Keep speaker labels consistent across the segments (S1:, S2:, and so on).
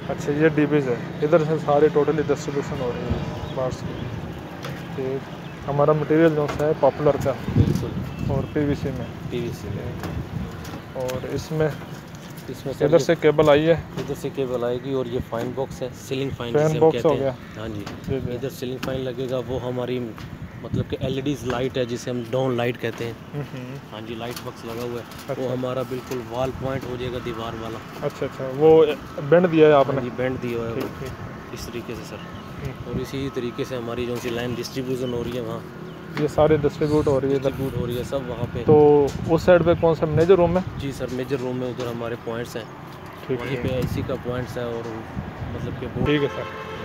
S1: अच्छा ये डीबीज है, इधर से सारे टोटली डिस्ट्रीब्यूशन हो रही है पार्ट्स की। ठीक, हमारा मटेरियल जो सा है पॉपुलर का,
S2: बिल्कुल,
S1: और पीवीसी में।
S2: पीवीसी में।
S1: और इसमें
S2: सर
S1: इधर
S2: ये
S1: से केबल आई है,
S2: इधर से केबल आएगी, और ये फाइन बॉक्स है, सीलिंग फाइन
S1: फैन
S2: जिसे हम
S1: बॉक्स
S2: कहते
S1: हो
S2: हैं।
S1: गया।
S2: हाँ जी,
S1: जी जी।
S2: इधर सीलिंग फाइन लगेगा, वो हमारी मतलब कि एलईडीज लाइट है जिसे हम डाउन लाइट कहते हैं। हाँ जी, लाइट बॉक्स लगा हुआ है।
S1: अच्छा।
S2: वो हमारा बिल्कुल वॉल पॉइंट हो जाएगा, दीवार वाला।
S1: अच्छा अच्छा, वो बेंड दिया है
S2: हाँ
S1: आपने?
S2: जी, बैंड दिया हुआ है
S1: ठीक
S2: वो
S1: ठीक।
S2: इस तरीके से सर। और इसी तरीके से हमारी जो सी लाइन डिस्ट्रीब्यूशन हो रही है, वहाँ
S1: ये सारे डिस्ट्रीब्यूट हो रही है इधर।
S2: डिस्ट्रीब्यूट हो रही है सब वहाँ पे।
S1: तो उस साइड पे कौन सा मेजर रूम है?
S2: जी सर, मेजर रूम में उधर हमारे पॉइंट्स हैं,
S1: ठीक
S2: वहीं पे इसी का पॉइंट्स है, और मतलब कि
S1: ठीक है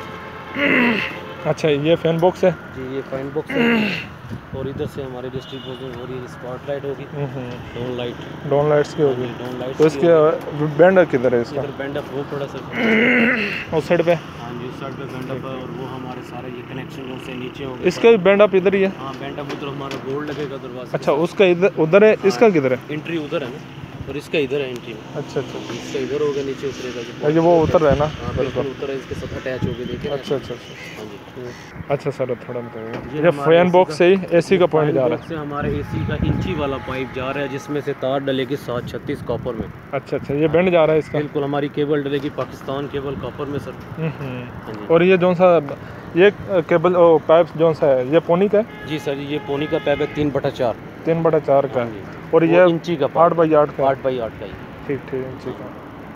S1: सर। अच्छा ये फैन बॉक्स है?
S2: जी, ये फाइन बॉक्स है। और इधर से हमारी डिस्ट्रीब्यूशन हो रही है, स्पॉट लाइट होगी, डाउन लाइट,
S1: डाउन लाइट्स की होगी।
S2: Down light.
S1: तो इसके बेंड किधर है इसका?
S2: इधर बैंड अप वो पड़ा सर
S1: उस साइड पे?
S2: हाँ जी, उस साइड पे बैंड अप है, और वो हमारे सारे ये कनेक्शन से नीचे होंगे।
S1: इसका भी बेंड अप इधर ही है?
S2: हाँ, बैंड अप उधर हमारा बोर्ड लगेगा दरवाजे।
S1: अच्छा, उसका इधर उधर है, इसका किधर है?
S2: एंट्री उधर है ना, और इसका इधर है एंट्री।
S1: अच्छा अच्छा।
S2: इसका इधर होगा, नीचे उतरेगा
S1: ये वो उतर रहा है ना?
S2: हाँ बिल्कुल उतर है, इसके साथ अटैच हो गए, देखिए।
S1: अच्छा अच्छा अच्छा।
S2: हाँ जी।
S1: अच्छा सर थोड़ा बताइए,
S2: ये
S1: ये
S2: हमारे
S1: फैन
S2: AC
S1: बॉक्स से ही एसी का पॉइंट
S2: फाइन
S1: जा रहा
S2: बॉक्स से हमारे एसी का इंची वाला पाइप जा रहा है, जिसमें से तार डलेगी 736 कॉपर में।
S1: है? अच्छा अच्छा, ये बेंड जा रहा है इसका?
S2: बिल्कुल, हमारी केबल डलेगी पाकिस्तान केबल कॉपर में सर। हाँ जी।
S1: और ये जो सा ये केबल पाइप जो सा है, ये पोनी का है?
S2: जी सर, ये पोनी का पाइप है 3/4।
S1: 3/4 का
S2: हाँ
S1: है।
S2: जी।
S1: और
S2: वो
S1: ये
S2: इंची का
S1: 8x8 का?
S2: 8x8 का ही।
S1: ठीक ठीक, इंची का।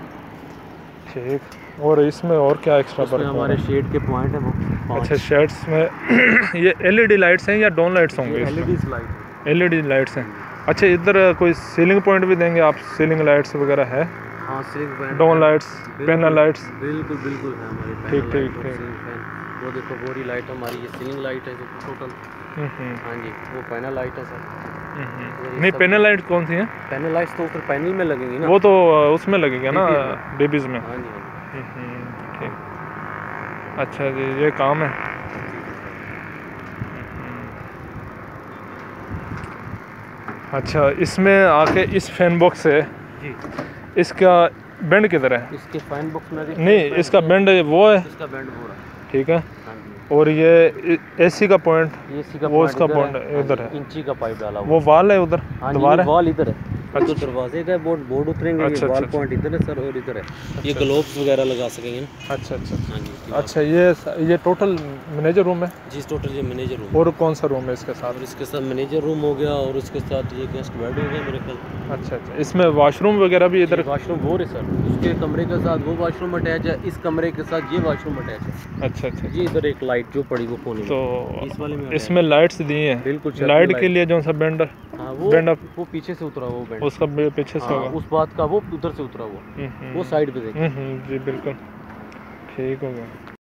S1: ठीक, और इसमें और क्या एक्स्ट्रा
S2: उसमें
S1: वर्क हो
S2: हमारे
S1: रहा है?
S2: शेड के पॉइंट है वो 5।
S1: अच्छा, शेड्स में ये एलईडी लाइट्स हैं या डाउन लाइट्स होंगे इसमें?
S2: LED light.
S1: एलईडी लाइट्स हैं। अच्छा, इधर कोई सीलिंग पॉइंट भी देंगे आप? सीलिंग लाइट्स वगैरह है?
S2: हाँ, ceiling
S1: down lights, panel lights?
S2: बिल्कुल बिल्कुल है हमारे
S1: ठीक
S2: पैनल
S1: ठीक
S2: लाइट और
S1: ठीक।
S2: Ceiling fan. वो देखो बोरी लाइट हमारी, ये सीलिंग लाइट है जो टोटल। हाँ जी, वो पैनल लाइट है सर।
S1: नहीं, पैनल लाइट कौन सी है?
S2: पैनल लाइट्स तो फिर पैनल में लगेंगी ना।
S1: वो तो उसमें लगेगा ना, डीबीज में।
S2: हाँ जी, हाँ जी।
S1: ठीक। अच्छा जी, ये काम है। अच्छा, इसमें आके इस फैन बॉक्स से
S2: जी,
S1: इसका बेंड किधर है?
S2: इसके फाइन बॉक्स में
S1: नहीं, इसका बेंड वो है।
S2: इसका बैंड हो रहा है।
S1: ठीक है।
S2: हाँ जी,
S1: और ये एसी का पॉइंट,
S2: ये इसी का
S1: वो
S2: point
S1: इसका
S2: इधर
S1: पॉइंट
S2: है।
S1: इधर
S2: हाँ
S1: है।
S2: जी, इंची का पाइप डाला हुआ।
S1: वो वाल है उधर,
S2: हाँ जी,
S1: दीवार
S2: ये
S1: है?
S2: वॉल इधर है।
S1: अच्छा,
S2: तो दरवाजे का बोर्ड उतरेंगे, ये
S1: अच्छा,
S2: वॉल
S1: अच्छा,
S2: पॉइंट इधर है सर, और इधर है ये ग्लोब्स वगैरह लगा सकेंगे ना।
S1: अच्छा अच्छा।
S2: हाँ जी।
S1: अच्छा, ये टोटल मैनेजर रूम है?
S2: जी, टोटल ये मैनेजर रूम।
S1: और कौन सा रूम है इसके साथ?
S2: और इसके साथ मैनेजर रूम हो गया, और उसके साथ ये गेस्ट बेड हो गया मेरे ख्याल।
S1: अच्छा अच्छा, इसमें वॉशरूम वगैरह भी इधर?
S2: वॉशरूम वो है सर, उसके कमरे के साथ वो वॉशरूम अटैच है, इस कमरे के साथ ये वॉशरूम अटैच है।
S1: अच्छा अच्छा।
S2: ये इधर एक लाइट जो पड़ी वो कोने में,
S1: तो
S2: इस वाले में
S1: इसमें लाइट्स दी हैं?
S2: बिल्कुल
S1: लाइट के लिए जो सा बेंड
S2: हाँ,
S1: बेंड अप,
S2: वो पीछे से उतरा वो बैंड।
S1: उसका पीछे से
S2: हाँ,
S1: होगा?
S2: उस बात का वो उधर से उतरा हुआ, वो साइड पे देखिए।
S1: जी बिल्कुल। ठीक हो गया।